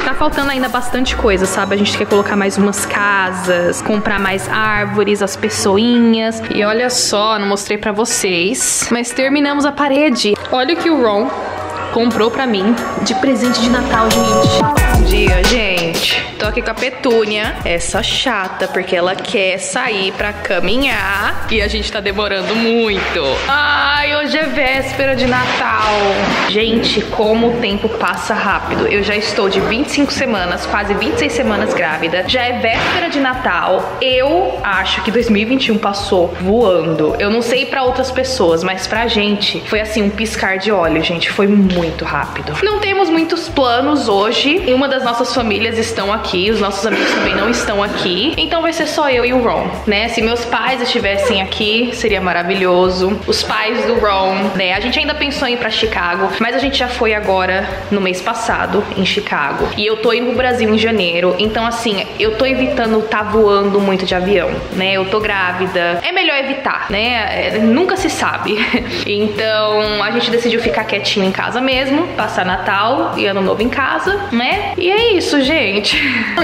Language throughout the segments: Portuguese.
Tá faltando ainda bastante coisa, sabe? A gente quer colocar mais umas casas, comprar mais árvores, as pessoinhas. E olha só, não mostrei pra vocês, mas terminamos a parede. Olha o que o Ron comprou pra mim de presente de Natal, gente. Bom dia, gente. Tô aqui com a Petúnia, essa chata, porque ela quer sair pra caminhar e a gente tá demorando muito. Ai, hoje é véspera de Natal. Gente, como o tempo passa rápido. Eu já estou de 25 semanas, quase 26 semanas grávida. Já é véspera de Natal. Eu acho que 2021 passou voando. Eu não sei pra outras pessoas, mas pra gente foi assim, um piscar de olhos, gente. Foi muito rápido. Não temos muitos planos hoje. E uma das nossas famílias estão aqui, os nossos amigos também não estão aqui. Então vai ser só eu e o Ron, né? Se meus pais estivessem aqui, seria maravilhoso. Os pais do Ron, né? A gente ainda pensou em ir pra Chicago, mas a gente já foi agora no mês passado em Chicago. E eu tô indo pro Brasil em janeiro. Então assim, eu tô evitando tá voando muito de avião, né? Eu tô grávida. É melhor evitar, né? Nunca se sabe. Então a gente decidiu ficar quietinho em casa mesmo, passar Natal e Ano Novo em casa, né? E é isso, gente.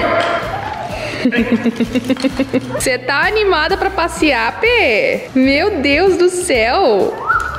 Você tá animada pra passear, Pê? Meu Deus do céu!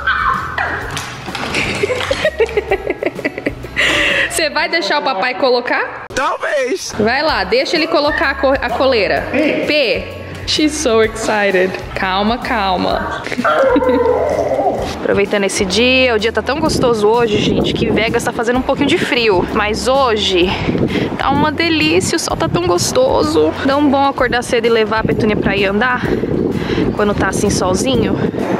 Você vai deixar o papai colocar? Talvez. Vai lá, deixa ele colocar a coleira. Pê, she's so excited. Calma, calma. Aproveitando esse dia, o dia tá tão gostoso hoje, gente, que Vegas tá fazendo um pouquinho de frio. Mas hoje tá uma delícia, o sol tá tão gostoso. Tão bom acordar cedo e levar a Petúnia pra ir andar quando tá assim solzinho.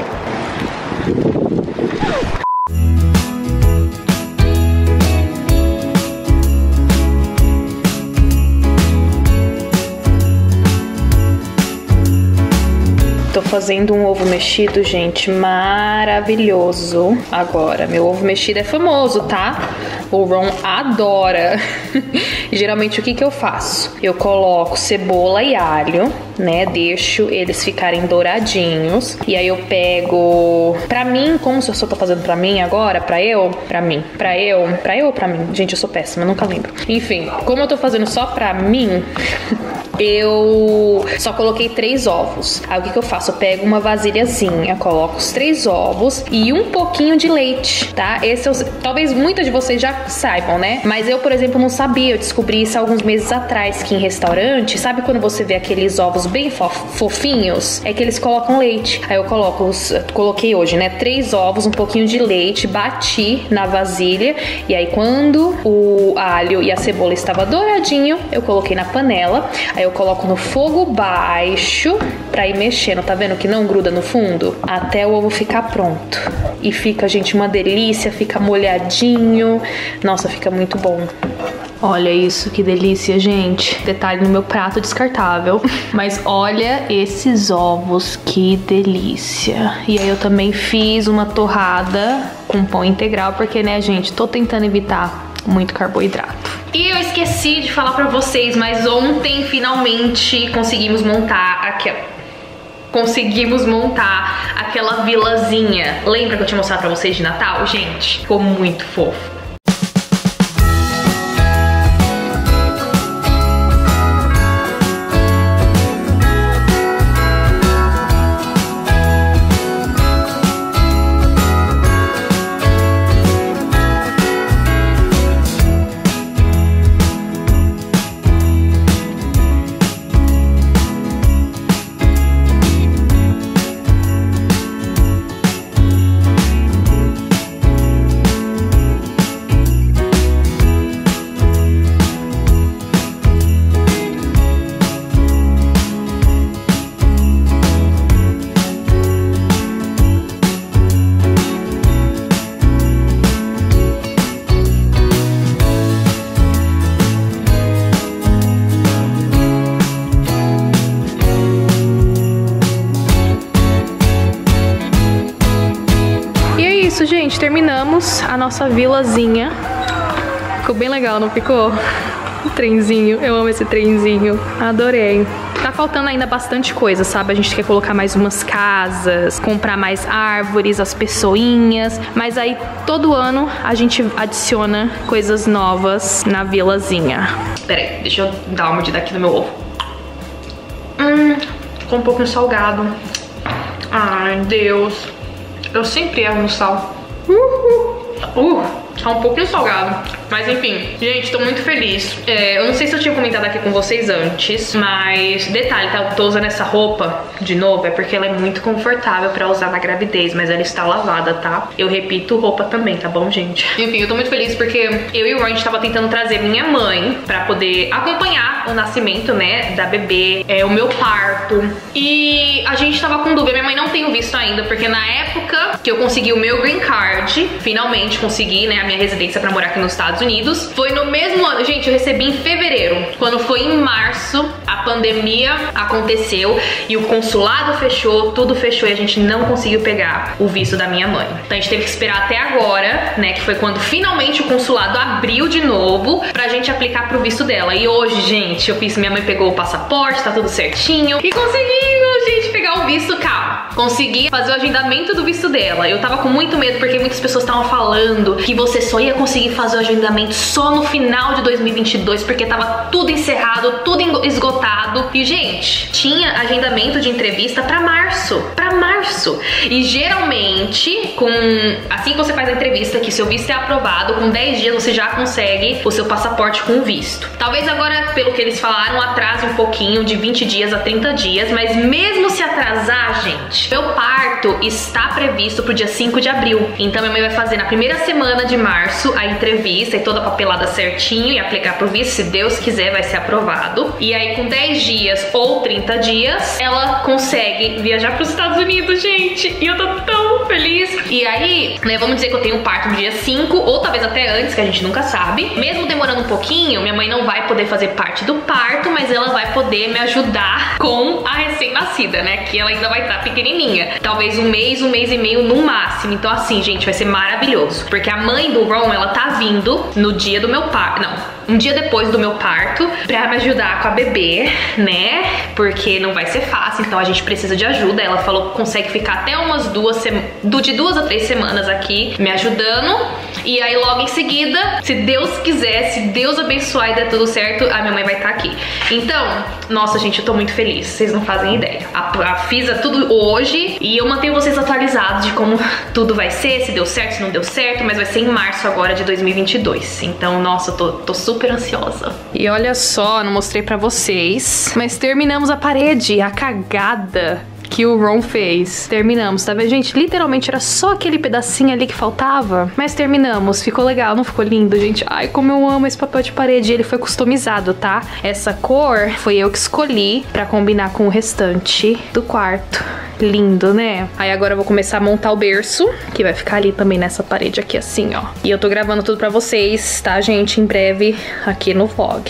Tô fazendo um ovo mexido, gente, maravilhoso. Agora, meu ovo mexido é famoso, tá? O Ron adora. Geralmente, o que que eu faço? Eu coloco cebola e alho, né? Deixo eles ficarem douradinhos. E aí eu pego... Pra mim, como se eu só tô fazendo pra mim agora, pra eu ou pra mim? Gente, eu sou péssima, nunca lembro. Enfim, como eu tô fazendo só pra mim... Eu só coloquei 3 ovos. Aí o que que eu faço? Eu pego uma vasilhazinha, coloco os 3 ovos e um pouquinho de leite, tá? Esse talvez muitas de vocês já saibam, né? Mas eu, por exemplo, não sabia. Eu descobri isso alguns meses atrás, que em restaurante, sabe quando você vê aqueles ovos bem fofinhos? É que eles colocam leite. Aí eu coloquei hoje, né? 3 ovos, um pouquinho de leite, bati na vasilha. E aí quando o alho e a cebola estava douradinho, eu coloquei na panela. Aí eu coloco no fogo baixo pra ir mexendo, tá vendo que não gruda no fundo? Até o ovo ficar pronto. E fica, gente, uma delícia, fica molhadinho. Nossa, fica muito bom. Olha isso, que delícia, gente. Detalhe no meu prato descartável. Mas olha esses ovos, que delícia. E aí eu também fiz uma torrada com pão integral, porque, né, gente, tô tentando evitar muito carboidrato. E eu esqueci de falar pra vocês, mas ontem finalmente conseguimos montar aquela vilazinha. Lembra que eu tinha mostrado pra vocês de Natal? Gente, ficou muito fofo. Isso, gente, terminamos a nossa vilazinha. Ficou bem legal, não ficou? O trenzinho, eu amo esse trenzinho. Adorei. Tá faltando ainda bastante coisa, sabe? A gente quer colocar mais umas casas, comprar mais árvores, as pessoinhas. Mas aí, todo ano, a gente adiciona coisas novas na vilazinha. Pera aí, deixa eu dar uma mordida aqui no meu ovo. Ficou um pouquinho salgado. Ai, Deus. Eu sempre erro no sal. Tá um pouquinho salgado. Mas enfim, gente, tô muito feliz. Eu não sei se eu tinha comentado aqui com vocês antes, mas detalhe, tá? Eu tô usando essa roupa de novo, é porque ela é muito confortável pra usar na gravidez, mas ela está lavada, tá? Eu repito roupa também, tá bom, gente? Enfim, eu tô muito feliz porque eu e o Ron, a gente tava tentando trazer minha mãe pra poder acompanhar o nascimento, né, da bebê, o meu parto. E a gente tava com dúvida, minha mãe não tem o visto ainda, porque na época que eu consegui o meu green card, finalmente consegui, né, a minha residência pra morar aqui nos Estados Unidos, foi no mesmo ano, gente, eu recebi em fevereiro. Quando foi em março, a pandemia aconteceu e o consulado fechou, tudo fechou e a gente não conseguiu pegar o visto da minha mãe. Então a gente teve que esperar até agora, né, que foi quando finalmente o consulado abriu de novo pra gente aplicar pro visto dela. E hoje, gente, minha mãe pegou o passaporte, tá tudo certinho e conseguimos, gente, pegar o visto. Calma, consegui fazer o agendamento do visto dela. Eu tava com muito medo porque muitas pessoas estavam falando que você só ia conseguir fazer o agendamento só no final de 2022 porque tava tudo encerrado, tudo esgotado. E, gente, tinha agendamento de entrevista pra março. E geralmente, assim que você faz a entrevista, que seu visto é aprovado, com 10 dias você já consegue o seu passaporte com visto. Talvez agora, pelo que eles falaram, atrase um pouquinho, de 20 dias a 30 dias, mas mesmo se atrasar, gente, meu parto está previsto pro dia 5 de abril. Então minha mãe vai fazer na primeira semana de março a entrevista e toda a papelada certinho e aplicar pro visto, se Deus quiser vai ser aprovado. E aí com 10 dias ou 30 dias, ela consegue viajar pros Estados Unidos, gente. E eu tô tão feliz. E aí, né, vamos dizer que eu tenho parto no dia 5, ou talvez até antes, que a gente nunca sabe. Mesmo demorando um pouquinho, minha mãe não vai poder fazer parte do parto, mas ela vai poder me ajudar com a recém-nascida, né, que ela ainda vai estar pequenininha. Talvez um mês e meio no máximo. Então assim, gente, vai ser maravilhoso. Porque a mãe do Ron, ela tá vindo no dia do meu parto, um dia depois do meu parto, pra me ajudar com a bebê, né? Porque não vai ser fácil, então a gente precisa de ajuda. Ela falou que consegue ficar até umas de 2 a 3 semanas aqui me ajudando. E aí logo em seguida, se Deus quiser, se Deus abençoar e der tudo certo, a minha mãe vai estar aqui. Então, nossa, gente, eu tô muito feliz, vocês não fazem ideia. Fiz tudo hoje e eu mantenho vocês atualizados de como tudo vai ser, se deu certo, se não deu certo, mas vai ser em março agora de 2022. Então, nossa, eu tô super ansiosa. E olha só, não mostrei pra vocês, mas terminamos a parede, a cagada que o Ron fez. Terminamos, tá vendo, gente? Literalmente era só aquele pedacinho ali que faltava, mas terminamos. Ficou legal, não ficou lindo, gente? Ai, como eu amo esse papel de parede. Ele foi customizado, tá? Essa cor foi eu que escolhi pra combinar com o restante do quarto. Lindo, né? Aí agora eu vou começar a montar o berço, que vai ficar ali também nessa parede aqui, assim, ó. E eu tô gravando tudo pra vocês, tá, gente? Em breve aqui no vlog.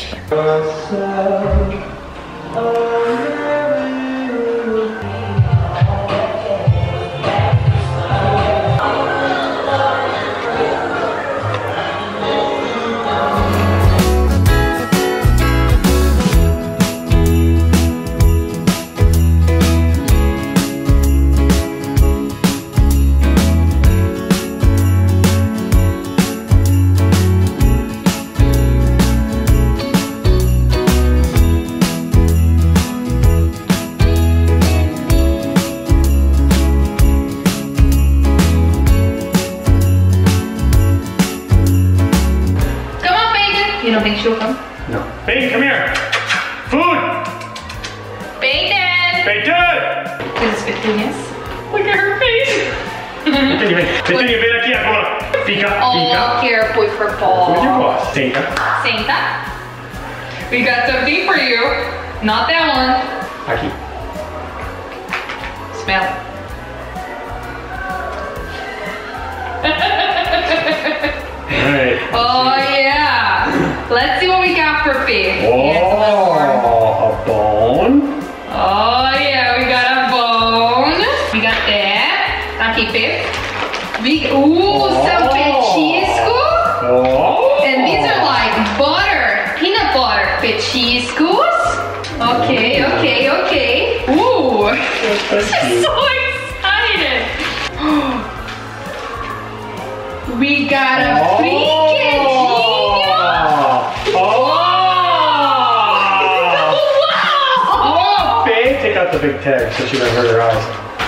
No. Peyton, come here. Food. Peyton! Peyton! Coisas pequenas. Look at her face. Peyton, vem aqui agora. Fica. Careful for Paul. Onde eu gosto? Senta. Senta. We got something for you. Not that one. Aqui. Smell. Hey. Oh yeah. Let's see what we got for Fee. Oh, a bone. Oh yeah, we got a bone. We got that. Tá aqui, Fê. Some petisco. Oh. And these are like butter, peanut butter. petiscos. Ok. I'm so excited. We got a brinquedinho. Take out the big tag so she doesn't hurt her eyes.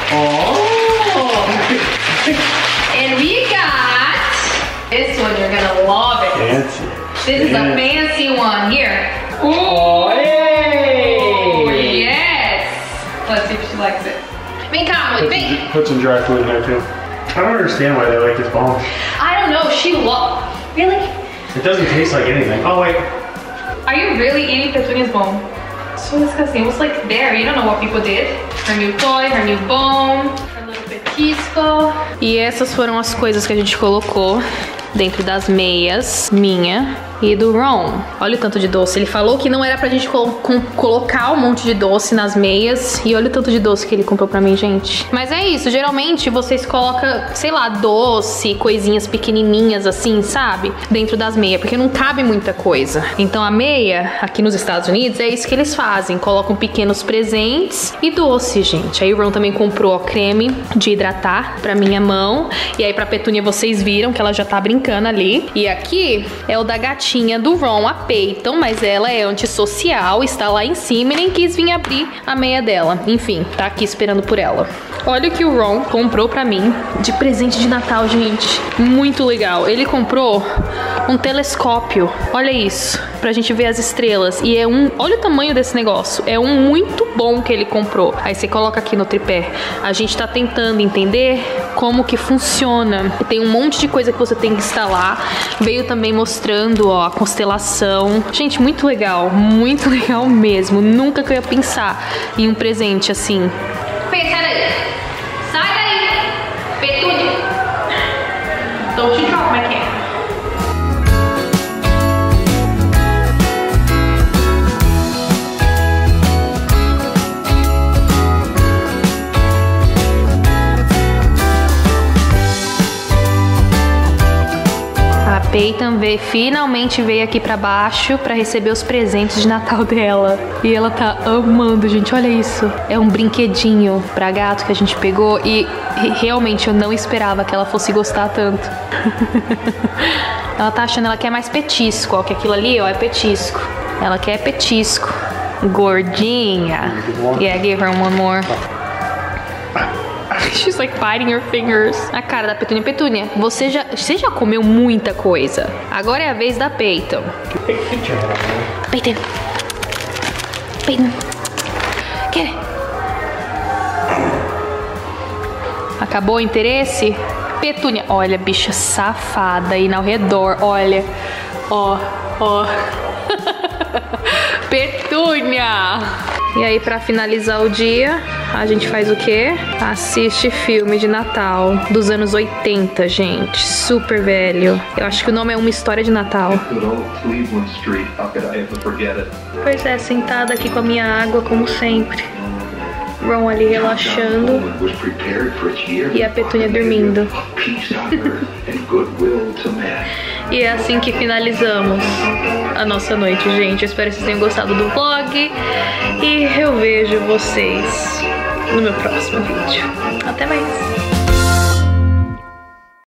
And we got this one. You're gonna love it. Fancy. This is a fancy one. Here. Oh, hey! Yes. Let's see if she likes it. Vem cá, Molly, vem. Put some dry food in there too. I don't understand why they like this bone. I don't know. She Really? It doesn't taste like anything. Oh wait. Are you really eating Petunia's bone? So disgusting. It was like there. You don't know what people did. Her new toy, her new bone, her little petisco. E essas foram as coisas que a gente colocou dentro das meias, minha e do Ron. Olha o tanto de doce. Ele falou que não era pra gente colocar um monte de doce nas meias. E olha o tanto de doce que ele comprou pra mim, gente. Mas é isso. Geralmente vocês colocam, sei lá, doce, coisinhas pequenininhas assim, sabe? Dentro das meias, porque não cabe muita coisa. Então a meia, aqui nos Estados Unidos, é isso que eles fazem. Colocam pequenos presentes e doce, gente. Aí o Ron também comprou, ó, creme de hidratar pra minha mão. E aí pra Petúnia vocês viram que ela já tá brincando ali. E aqui é o da gatinha do Ron, a Peyton, mas ela é antissocial, está lá em cima e nem quis vir abrir a meia dela. Enfim, tá aqui esperando por ela. Olha o que o Ron comprou pra mim de presente de Natal, gente. Muito legal. Ele comprou um telescópio. Olha isso, pra gente ver as estrelas. E é olha o tamanho desse negócio. É um muito bom que ele comprou. Aí você coloca aqui no tripé. A gente tá tentando entender como que funciona. Tem um monte de coisa que você tem que instalar. Veio também mostrando, ó, a constelação. Gente, muito legal mesmo. Nunca que eu ia pensar em um presente assim. Sai daí! Sai daí! Petúnia! Don't you drop my camera. A Peyton finalmente veio aqui pra baixo pra receber os presentes de Natal dela. E ela tá amando, gente. Olha isso. É um brinquedinho pra gato que a gente pegou e realmente eu não esperava que ela fosse gostar tanto. Ela tá achando, ela quer mais petisco, ó. Que aquilo ali, ó, é petisco. Ela quer petisco. Gordinha. Yeah, give her one more. She's like biting her fingers. A cara da Petúnia. Petúnia, você já comeu muita coisa. Agora é a vez da Peyton. Peyton. Peyton. Quer? Acabou o interesse? Petúnia. Olha, bicha safada aí ao redor. Olha. Ó. Petúnia. E aí, pra finalizar o dia, a gente faz o quê? Assiste filme de Natal dos anos 80, gente. Super velho. Eu acho que o nome é Uma História de Natal. Pois é, sentada aqui com a minha água, como sempre. Ron ali relaxando. E a Petúnia dormindo. E é assim que finalizamos a nossa noite, gente. Eu espero que vocês tenham gostado do vlog. E eu vejo vocês no meu próximo vídeo. Até mais!